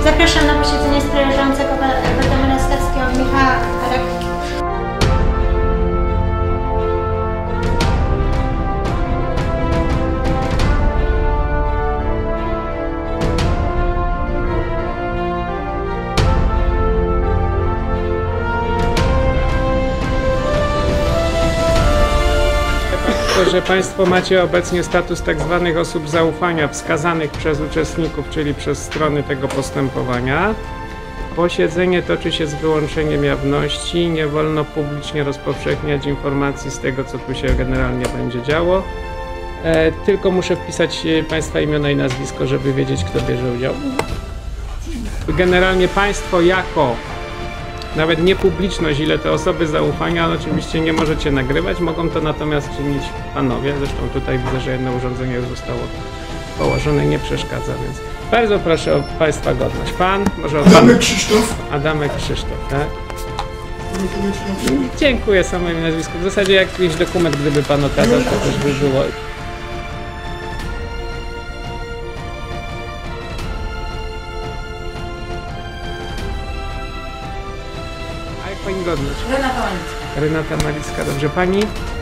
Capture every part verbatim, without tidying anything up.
Zapraszam na posiedzenie sprzyjającego Władimira Stawskiego Michała Arek. Że Państwo macie obecnie status tak zwanych osób zaufania wskazanych przez uczestników, czyli przez strony tego postępowania. Posiedzenie toczy się z wyłączeniem jawności, nie wolno publicznie rozpowszechniać informacji z tego, co tu się generalnie będzie działo. E, tylko muszę wpisać Państwa imiona i nazwisko, żeby wiedzieć, kto bierze udział. Generalnie Państwo jako nawet nie publiczność, ile te osoby zaufania, oczywiście nie możecie nagrywać, mogą to natomiast czynić panowie. Zresztą tutaj widzę, że jedno urządzenie już zostało położone, nie przeszkadza, więc bardzo proszę o Państwa godność. Pan, może o Adamek Krzysztof. Adamek Krzysztof, tak? Dziękuję, samo imię, nazwisko. W zasadzie jakiś dokument, gdyby Pan okazał, to też by było. Pani godność. Renata Malicka. Renata Malicka, dobrze. Pani?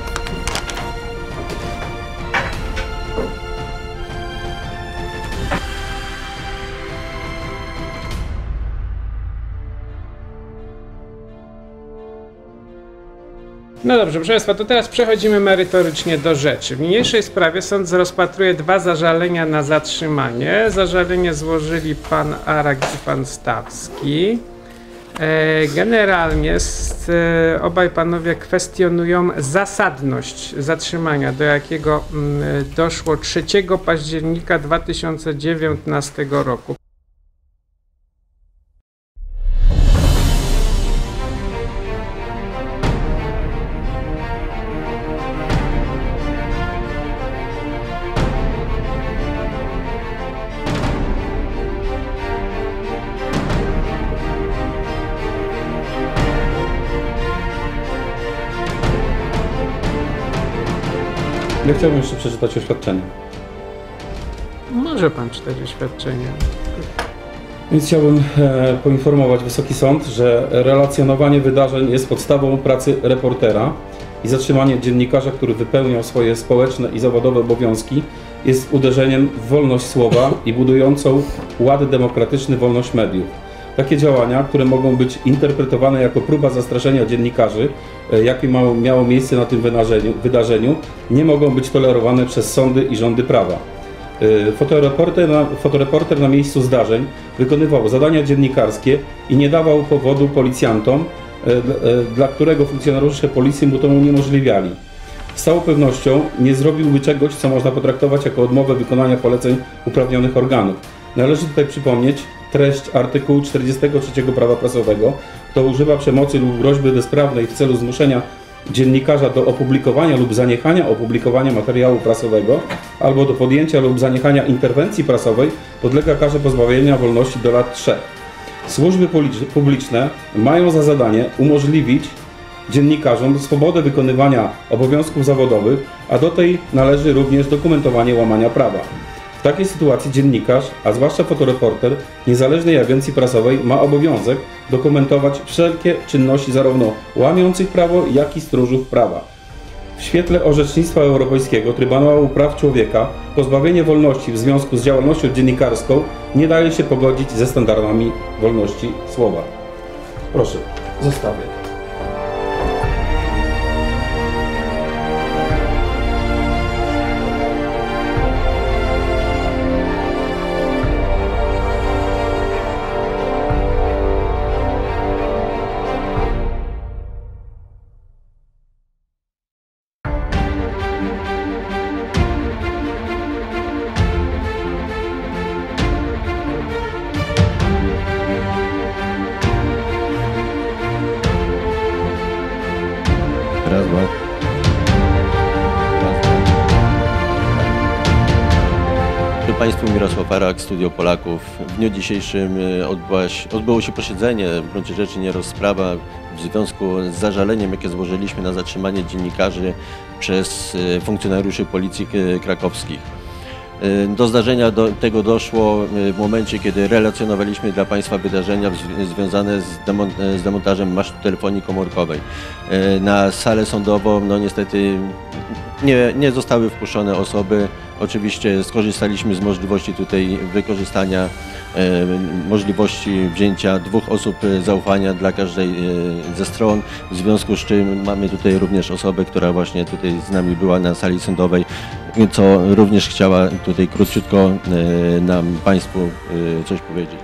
No dobrze, proszę Państwa, to teraz przechodzimy merytorycznie do rzeczy. W niniejszej sprawie sąd rozpatruje dwa zażalenia na zatrzymanie. Zażalenie złożyli pan Arak i pan Stawski. Generalnie obaj panowie kwestionują zasadność zatrzymania, do jakiego doszło trzeciego października dwa tysiące dziewiętnastego roku. Ja chciałbym jeszcze przeczytać oświadczenie. Może pan czytać oświadczenie. Więc chciałbym e, poinformować Wysoki Sąd, że relacjonowanie wydarzeń jest podstawą pracy reportera i zatrzymanie dziennikarza, który wypełniał swoje społeczne i zawodowe obowiązki, jest uderzeniem w wolność słowa i budującą ład demokratyczny wolność mediów. Takie działania, które mogą być interpretowane jako próba zastraszenia dziennikarzy, jakie miało miejsce na tym wydarzeniu, nie mogą być tolerowane przez sądy i rządy prawa. Fotoreporter na, fotoreporter na miejscu zdarzeń wykonywał zadania dziennikarskie i nie dawał powodu policjantom, dla którego funkcjonariusze policji mu to uniemożliwiali. Z całą pewnością nie zrobiłby czegoś, co można potraktować jako odmowę wykonania poleceń uprawnionych organów. Należy tutaj przypomnieć treść artykułu czterdziestego trzeciego prawa prasowego. Kto używa przemocy lub groźby bezprawnej w celu zmuszenia dziennikarza do opublikowania lub zaniechania opublikowania materiału prasowego albo do podjęcia lub zaniechania interwencji prasowej, podlega karze pozbawienia wolności do lat trzech. Służby publiczne mają za zadanie umożliwić dziennikarzom swobodę wykonywania obowiązków zawodowych, a do tej należy również dokumentowanie łamania prawa. W takiej sytuacji dziennikarz, a zwłaszcza fotoreporter niezależnej agencji prasowej ma obowiązek dokumentować wszelkie czynności zarówno łamiących prawo, jak i stróżów prawa. W świetle orzecznictwa Europejskiego Trybunału Praw Człowieka pozbawienie wolności w związku z działalnością dziennikarską nie daje się pogodzić ze standardami wolności słowa. Proszę, zostawię. Raz, dwa. Dzień Państwu, Mirosław Arak, Studio Polaków. W dniu dzisiejszym odbyłaś, odbyło się posiedzenie, w gruncie rzeczy nie rozprawa, w związku z zażaleniem, jakie złożyliśmy na zatrzymanie dziennikarzy przez funkcjonariuszy Policji Krakowskich. Do zdarzenia do, tego doszło w momencie, kiedy relacjonowaliśmy dla Państwa wydarzenia w, związane z, demon, z demontażem masztu telefonii komórkowej. Na salę sądową no niestety nie, nie zostały wpuszczone osoby. Oczywiście skorzystaliśmy z możliwości tutaj wykorzystania e, możliwości wzięcia dwóch osób zaufania dla każdej e, ze stron, w związku z czym mamy tutaj również osobę, która właśnie tutaj z nami była na sali sądowej, co również chciała tutaj króciutko e, nam Państwu e, coś powiedzieć.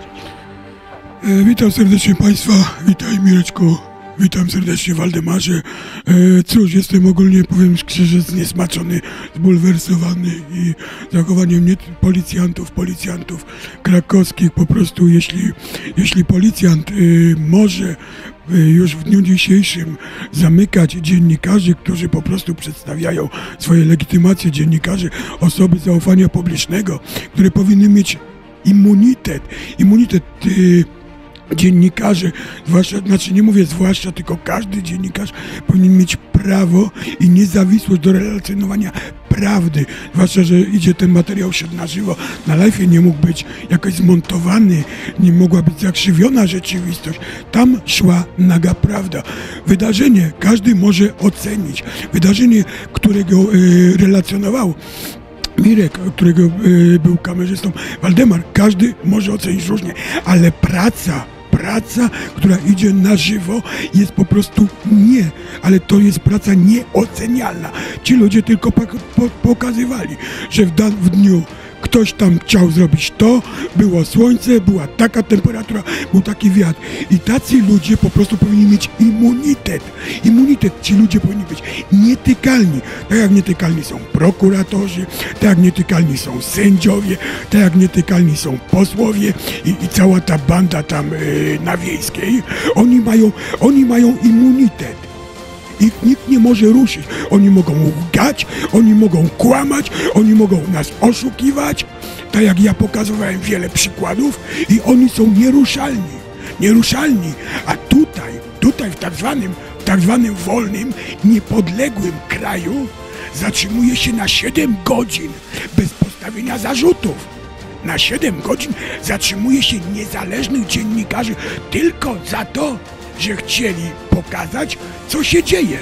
E, witam serdecznie Państwa, witaj Mireczku. Witam serdecznie Waldemarze. E, cóż, jestem ogólnie, powiem szczerze, zniesmaczony, zbulwersowany i zachowaniem nie policjantów, policjantów krakowskich. Po prostu jeśli, jeśli policjant e, może e, już w dniu dzisiejszym zamykać dziennikarzy, którzy po prostu przedstawiają swoje legitymacje, dziennikarzy, osoby zaufania publicznego, które powinny mieć immunitet, immunitet e, dziennikarze, zwłaszcza, znaczy nie mówię zwłaszcza, tylko każdy dziennikarz powinien mieć prawo i niezawisłość do relacjonowania prawdy, zwłaszcza, że idzie ten materiał szedł na żywo, na live'ie nie mógł być jakoś zmontowany, nie mogła być zakrzywiona rzeczywistość, tam szła naga prawda. Wydarzenie każdy może ocenić, wydarzenie, którego yy, relacjonował Mirek, którego y, był kamerzystą, Waldemar, każdy może ocenić różnie, ale praca, praca, która idzie na żywo, jest po prostu nie, ale to jest praca nieocenialna. Ci ludzie tylko po, po, pokazywali, że w, dan, w dniu ktoś tam chciał zrobić to, było słońce, była taka temperatura, był taki wiatr. I tacy ludzie po prostu powinni mieć immunitet. Immunitet, ci ludzie powinni być nietykalni. Tak jak nietykalni są prokuratorzy, tak jak nietykalni są sędziowie, tak jak nietykalni są posłowie i, i cała ta banda tam yy, na Wiejskiej. Oni mają, oni mają immunitet. Ich nikt nie może ruszyć. Oni mogą łgać, oni mogą kłamać, oni mogą nas oszukiwać. Tak jak ja pokazywałem wiele przykładów i oni są nieruszalni. Nieruszalni. A tutaj, tutaj w tak zwanym, w tak zwanym wolnym, niepodległym kraju zatrzymuje się na siedem godzin bez postawienia zarzutów. Na siedem godzin zatrzymuje się niezależnych dziennikarzy tylko za to, że chcieli pokazać, co się dzieje.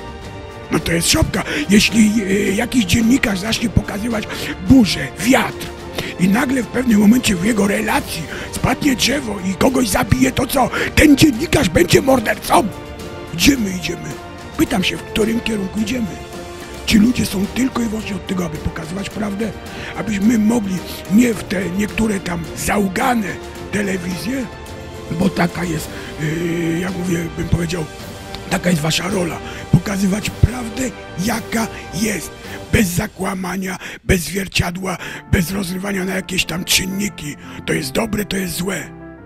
No to jest szopka. Jeśli y, jakiś dziennikarz zacznie pokazywać burzę, wiatr i nagle w pewnym momencie w jego relacji spadnie drzewo i kogoś zabije, to co? Ten dziennikarz będzie mordercą? Idziemy, idziemy. Pytam się, w którym kierunku idziemy. Ci ludzie są tylko i wyłącznie od tego, aby pokazywać prawdę, abyśmy mogli nie w te niektóre tam załgane telewizje, bo taka jest, yy, jak mówię, bym powiedział, taka jest wasza rola. Pokazywać prawdę, jaka jest. Bez zakłamania, bez zwierciadła, bez rozrywania na jakieś tam czynniki. To jest dobre, to jest złe.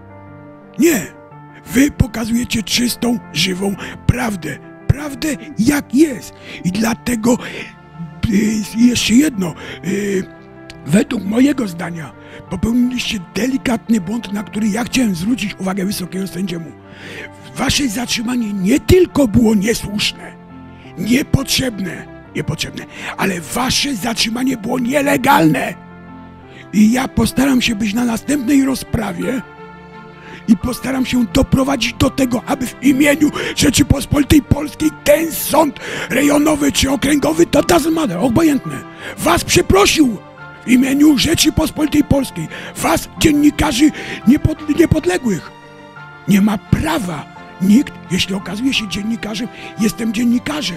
Nie. Wy pokazujecie czystą, żywą prawdę. Prawdę, jak jest. I dlatego yy, jeszcze jedno. Yy, według mojego zdania popełniliście delikatny błąd, na który ja chciałem zwrócić uwagę wysokiego sędziemu. Wasze zatrzymanie nie tylko było niesłuszne, niepotrzebne, niepotrzebne, ale wasze zatrzymanie było nielegalne. I ja postaram się być na następnej rozprawie i postaram się doprowadzić do tego, aby w imieniu Rzeczypospolitej Polskiej ten sąd rejonowy czy okręgowy, to doesn't matter, obojętne, was przeprosił. W imieniu Rzeczypospolitej Polskiej, was, dziennikarzy niepod, niepodległych. Nie ma prawa nikt, jeśli okazuje się dziennikarzem, jestem dziennikarzem.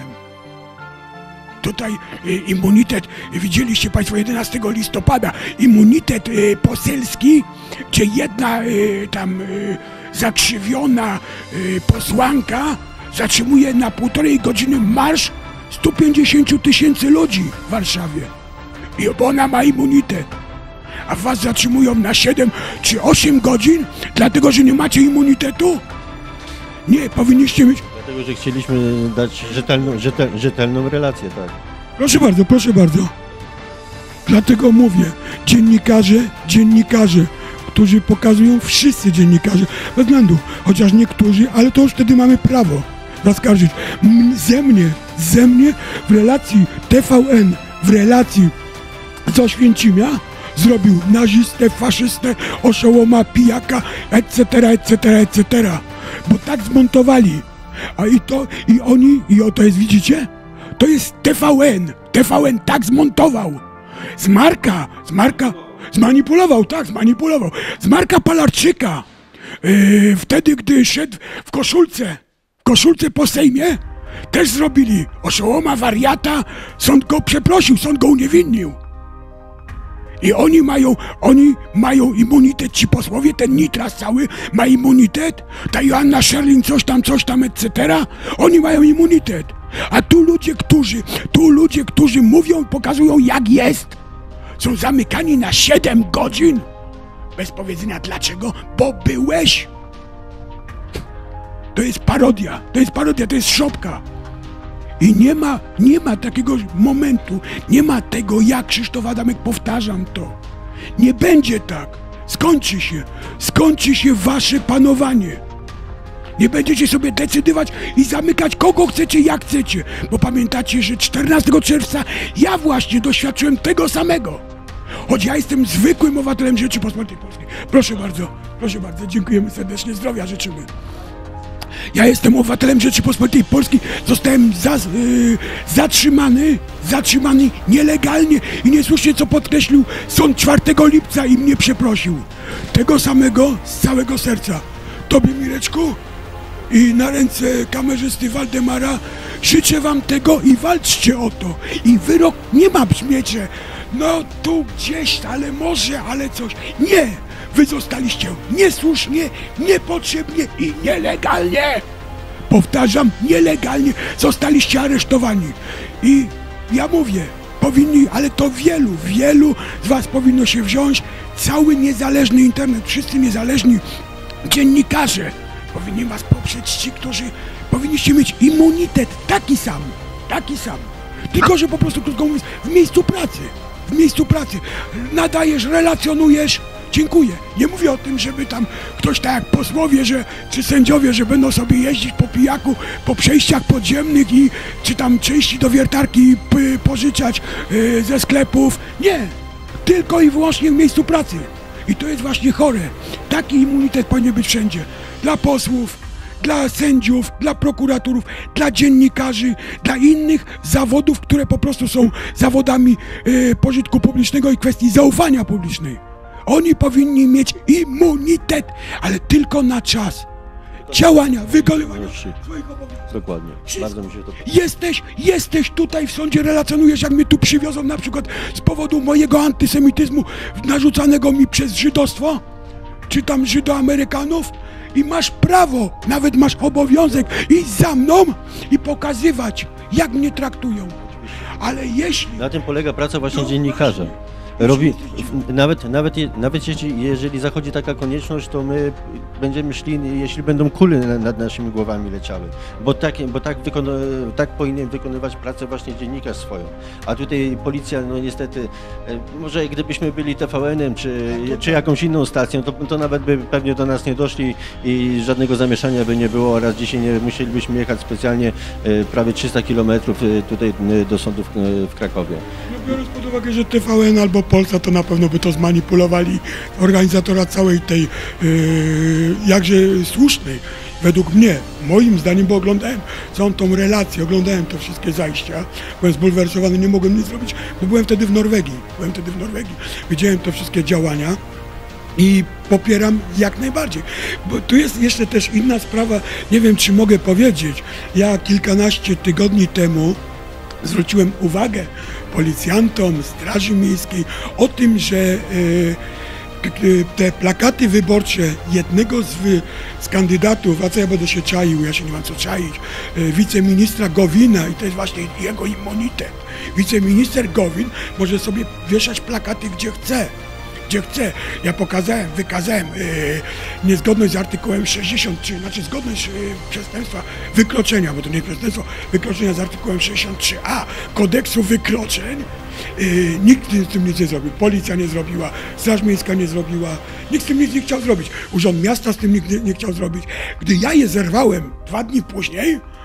Tutaj y, immunitet, widzieliście Państwo jedenastego listopada, immunitet y, poselski, gdzie jedna y, tam y, zakrzywiona y, posłanka zatrzymuje na półtorej godziny marsz stu pięćdziesięciu tysięcy ludzi w Warszawie. I ona ma immunitet, a was zatrzymują na siedem czy osiem godzin, dlatego że nie macie immunitetu? Nie, powinniście mieć... Dlatego, że chcieliśmy dać rzetelną, rzetel, rzetelną relację, tak. Proszę bardzo, proszę bardzo. Dlatego mówię, dziennikarze, dziennikarze, którzy pokazują, wszyscy dziennikarze, bez względu, chociaż niektórzy, ale to już wtedy mamy prawo zaskarżyć. Ze mnie, ze mnie w relacji T V N, w relacji z Oświęcimia zrobił nazistę, faszystę, oszołoma, pijaka, et cetera, et cetera, et cetera. Bo tak zmontowali. A i to, i oni, i oto jest, widzicie? To jest T V N. T V N tak zmontował. Z Marka, z Marka, zmanipulował, tak, zmanipulował. Z Marka Palarczyka. Yy, wtedy, gdy szedł w koszulce, w koszulce po Sejmie, też zrobili oszołoma, wariata. Sąd go przeprosił, sąd go uniewinnił. I oni mają, oni mają immunitet, ci posłowie, ten Nitras cały ma immunitet, ta Joanna Scherling coś tam, coś tam, et cetera. Oni mają immunitet. A tu ludzie, którzy, tu ludzie, którzy mówią i pokazują jak jest, są zamykani na siedem godzin. Bez powiedzenia dlaczego, bo byłeś. To jest parodia, to jest parodia, to jest szopka. I nie ma, nie ma takiego momentu, nie ma tego jak Krzysztof Adamek, powtarzam to. Nie będzie tak. Skończy się, skończy się wasze panowanie. Nie będziecie sobie decydować i zamykać kogo chcecie, jak chcecie. Bo pamiętacie, że czternastego czerwca ja właśnie doświadczyłem tego samego. Choć ja jestem zwykłym obywatelem Rzeczypospolitej Polskiej. Proszę bardzo, proszę bardzo, dziękujemy serdecznie, zdrowia życzymy. Ja jestem obywatelem Rzeczypospolitej Polskiej, zostałem za, yy, zatrzymany, zatrzymany nielegalnie i niesłusznie, co podkreślił sąd czwartego lipca i mnie przeprosił. Tego samego z całego serca. Tobie, Mireczku, i na ręce kamerzysty Waldemara życzę wam tego i walczcie o to. I wyrok nie ma brzmieć, że no tu gdzieś, ale może, ale coś. Nie! Wy zostaliście niesłusznie, niepotrzebnie i nielegalnie. Powtarzam, nielegalnie zostaliście aresztowani. I ja mówię, powinni, ale to wielu, wielu z was powinno się wziąć. Cały niezależny internet, wszyscy niezależni dziennikarze powinni was poprzeć, ci, którzy powinniście mieć immunitet taki sam, taki sam. Tylko, że po prostu, krótko mówiąc, w miejscu pracy, w miejscu pracy nadajesz, relacjonujesz. Dziękuję. Nie mówię o tym, żeby tam ktoś tak jak posłowie, że, czy sędziowie, że będą sobie jeździć po pijaku, po przejściach podziemnych i czy tam części do wiertarki p- pożyczać yy, ze sklepów. Nie. Tylko i wyłącznie w miejscu pracy. I to jest właśnie chore. Taki immunitet powinien być wszędzie. Dla posłów, dla sędziów, dla prokuratorów, dla dziennikarzy, dla innych zawodów, które po prostu są zawodami yy, pożytku publicznego i kwestii zaufania publicznej. Oni powinni mieć immunitet, ale tylko na czas działania, wykonywania swoich obowiązków. Dokładnie. Bardzo mi się to podoba. Jesteś, jesteś tutaj w sądzie, relacjonujesz, jak mnie tu przywiozą na przykład z powodu mojego antysemityzmu narzucanego mi przez żydostwo, czy tam Żydoamerykanów, i masz prawo, nawet masz obowiązek iść za mną i pokazywać, jak mnie traktują. Ale jeśli... Na tym polega praca właśnie dziennikarza. Robi, nawet, nawet, nawet jeśli, jeżeli zachodzi taka konieczność, to my będziemy szli, jeśli będą kule nad naszymi głowami leciały, bo tak, bo tak, wykonu, tak powinien wykonywać pracę właśnie dziennikarz swoją. A tutaj policja, no niestety, może gdybyśmy byli T V N-em czy, czy jakąś inną stacją, to, to nawet by pewnie do nas nie doszli i żadnego zamieszania by nie było oraz dzisiaj nie musielibyśmy jechać specjalnie prawie trzysta kilometrów tutaj do sądu w, w Krakowie. Biorąc pod uwagę, że T V N albo Polsa, to na pewno by to zmanipulowali organizatora całej tej yy, jakże słusznej, według mnie, moim zdaniem, bo oglądałem całą tą relację, oglądałem te wszystkie zajścia, byłem zbulwersowany, nie mogłem nic zrobić, bo byłem wtedy w Norwegii, byłem wtedy w Norwegii, widziałem te wszystkie działania i popieram jak najbardziej, bo tu jest jeszcze też inna sprawa, nie wiem, czy mogę powiedzieć, ja kilkanaście tygodni temu zwróciłem uwagę policjantom, Straży Miejskiej o tym, że e, te plakaty wyborcze jednego z, wy, z kandydatów, a co ja będę się czaił, ja się nie mam co czaić, e, wiceministra Gowina, i to jest właśnie jego immunitet. Wiceminister Gowin może sobie wieszać plakaty gdzie chce. Gdzie chce. Ja pokazałem, wykazałem yy, niezgodność z artykułem sześćdziesiąt trzy, znaczy zgodność yy, przestępstwa wykroczenia, bo to nie przestępstwo, wykroczenia z artykułem sześćdziesiąt trzy a kodeksu wykroczeń. Yy, nikt z tym nic nie zrobił. Policja nie zrobiła, Straż Miejska nie zrobiła, nikt z tym nic nie chciał zrobić. Urząd Miasta z tym nikt nie, nie chciał zrobić. Gdy ja je zerwałem dwa dni później,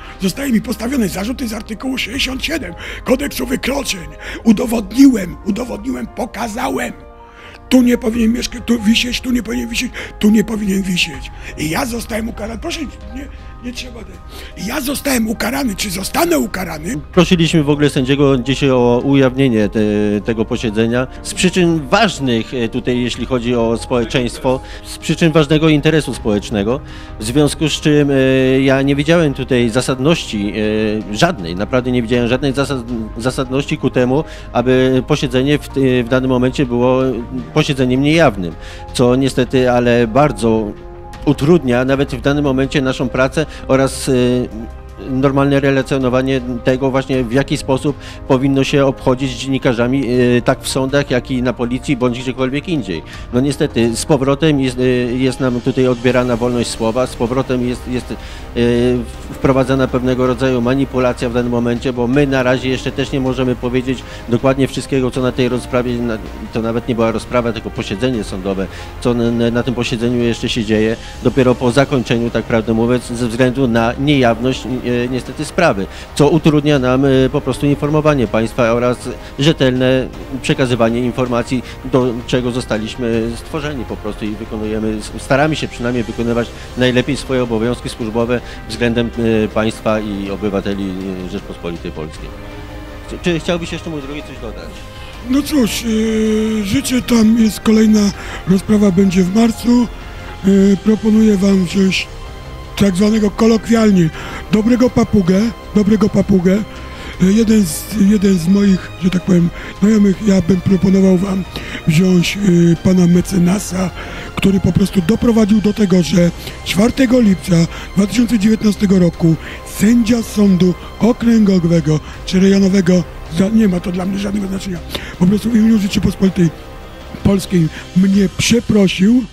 Zostaje mi postawione zarzuty z artykułu sześćdziesiąt siedem kodeksu wykroczeń. Udowodniłem, udowodniłem, pokazałem. Tu nie powinien mieszkać, tu wisieć, tu nie powinien wisieć, tu nie powinien wisieć. I ja zostałem ukarany. Proszę, nie, nie trzeba. I ja zostałem ukarany, czy zostanę ukarany? Prosiliśmy w ogóle sędziego dzisiaj o ujawnienie te, tego posiedzenia z przyczyn ważnych tutaj, jeśli chodzi o społeczeństwo, z przyczyn ważnego interesu społecznego, w związku z czym e, ja nie widziałem tutaj zasadności e, żadnej, naprawdę nie widziałem żadnej zasad, zasadności ku temu, aby posiedzenie w, w danym momencie było posiedzeniem niejawnym, co niestety, ale bardzo utrudnia nawet w danym momencie naszą pracę oraz y, normalne relacjonowanie tego właśnie, w jaki sposób powinno się obchodzić z dziennikarzami y, tak w sądach, jak i na policji, bądź gdziekolwiek indziej. No niestety, z powrotem jest, y, jest nam tutaj odbierana wolność słowa, z powrotem jest, jest y, wprowadzana pewnego rodzaju manipulacja w danym momencie, bo my na razie jeszcze też nie możemy powiedzieć dokładnie wszystkiego, co na tej rozprawie, na, to nawet nie była rozprawa, tylko posiedzenie sądowe, co na, na tym posiedzeniu jeszcze się dzieje, dopiero po zakończeniu, tak prawdę mówiąc, ze względu na niejawność niestety sprawy, co utrudnia nam po prostu informowanie państwa oraz rzetelne przekazywanie informacji, do czego zostaliśmy stworzeni po prostu i wykonujemy, staramy się przynajmniej wykonywać najlepiej swoje obowiązki służbowe względem państwa i obywateli Rzeczpospolitej Polskiej. Czy, czy chciałbyś jeszcze, mój drogi, coś dodać? No cóż, yy, życzę, tam jest kolejna rozprawa, będzie w marcu. Yy, proponuję wam wziąć tak zwanego kolokwialnie dobrego papugę, dobrego papugę. Jeden z, jeden z moich, że tak powiem, znajomych, ja bym proponował wam wziąć y, pana mecenasa, który po prostu doprowadził do tego, że czwartego lipca dwa tysiące dziewiętnastego roku sędzia sądu okręgowego czy rejonowego, nie ma to dla mnie żadnego znaczenia, po prostu w imieniu Rzeczypospolitej Polskiej mnie przeprosił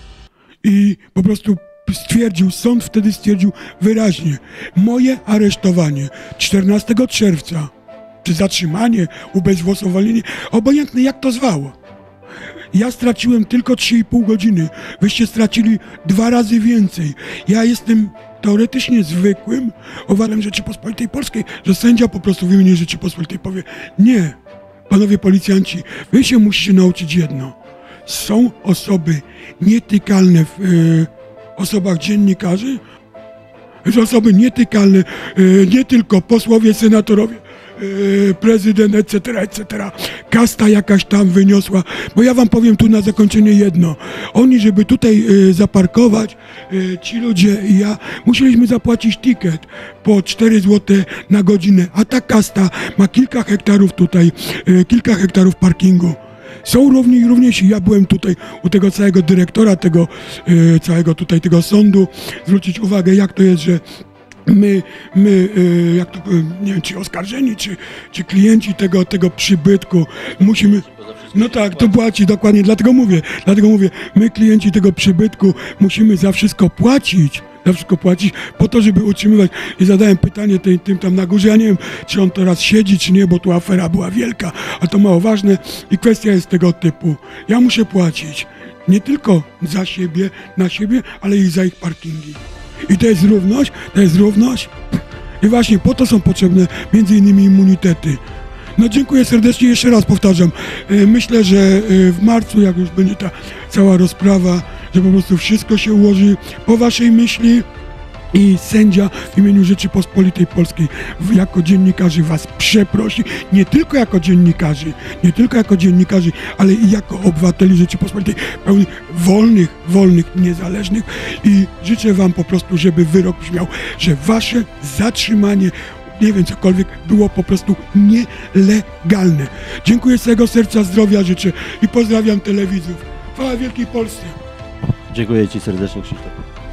i po prostu stwierdził, sąd wtedy stwierdził wyraźnie, moje aresztowanie czternastego czerwca, czy zatrzymanie, ubezwłasnowolnienie, obojętne jak to zwało. Ja straciłem tylko trzy i pół godziny, wyście stracili dwa razy więcej. Ja jestem teoretycznie zwykłym owadem Rzeczypospolitej Polskiej, że sędzia po prostu w imieniu Rzeczypospolitej powie, nie, panowie policjanci, wy się musicie nauczyć jedno. Są osoby nietykalne w yy, osobach dziennikarzy, osoby nietykalne, yy, nie tylko posłowie, senatorowie, yy, prezydent, et cetera, et cetera. Kasta jakaś tam wyniosła, bo ja wam powiem tu na zakończenie jedno. Oni, żeby tutaj yy, zaparkować, yy, ci ludzie i ja, musieliśmy zapłacić ticket po cztery złote na godzinę, a ta kasta ma kilka hektarów tutaj, yy, kilka hektarów parkingu. Są równi i równiejsi. Ja byłem tutaj u tego całego dyrektora, tego e, całego tutaj tego sądu, zwrócić uwagę, jak to jest, że my, my e, jak to powiem, nie wiem, czy oskarżeni, czy, czy klienci tego, tego przybytku musimy... No tak, to płaci, dokładnie, dlatego mówię, dlatego mówię, my klienci tego przybytku musimy za wszystko płacić, za wszystko płacić po to, żeby utrzymywać. I zadałem pytanie tym, tym tam na górze, ja nie wiem, czy on teraz siedzi, czy nie, bo tu afera była wielka, a to mało ważne i kwestia jest tego typu. Ja muszę płacić nie tylko za siebie, na siebie, ale i za ich parkingi. I to jest równość, to jest równość i właśnie po to są potrzebne między innymi immunitety. No dziękuję serdecznie, jeszcze raz powtarzam. Myślę, że w marcu, jak już będzie ta cała rozprawa, że po prostu wszystko się ułoży po waszej myśli i sędzia w imieniu Rzeczypospolitej Polskiej jako dziennikarzy was przeprosi, nie tylko jako dziennikarzy, nie tylko jako dziennikarzy, ale i jako obywateli Rzeczypospolitej pełnych, wolnych, wolnych, niezależnych i życzę wam po prostu, żeby wyrok brzmiał, że wasze zatrzymanie, nie wiem, cokolwiek, było po prostu nielegalne. Dziękuję z całego serca, zdrowia życzę i pozdrawiam telewizów. Chwała Wielkiej Polsce. Dziękuję ci serdecznie, Krzysztof.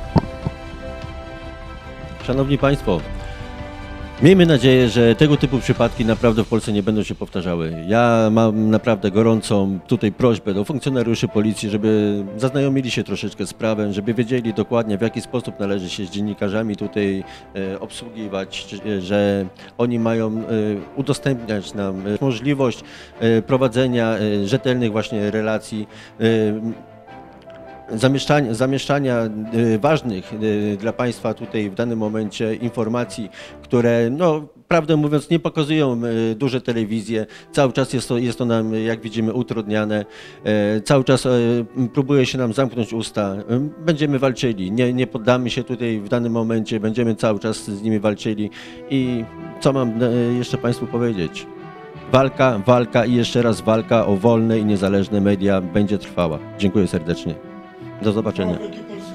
Szanowni Państwo, miejmy nadzieję, że tego typu przypadki naprawdę w Polsce nie będą się powtarzały. Ja mam naprawdę gorącą tutaj prośbę do funkcjonariuszy policji, żeby zaznajomili się troszeczkę z prawem, żeby wiedzieli dokładnie, w jaki sposób należy się z dziennikarzami tutaj e, obsługiwać, że oni mają e, udostępniać nam e, możliwość e, prowadzenia e, rzetelnych właśnie relacji. E, zamieszczania, zamieszczania y, ważnych y, dla Państwa tutaj w danym momencie informacji, które no, prawdę mówiąc nie pokazują y, duże telewizje. Cały czas jest to, jest to nam, jak widzimy, utrudniane. Y, cały czas y, próbuje się nam zamknąć usta. Y, będziemy walczyli, nie, nie poddamy się tutaj w danym momencie, będziemy cały czas z nimi walczyli. I co mam y, jeszcze Państwu powiedzieć? Walka, walka i jeszcze raz walka o wolne i niezależne media będzie trwała. Dziękuję serdecznie. Do zobaczenia.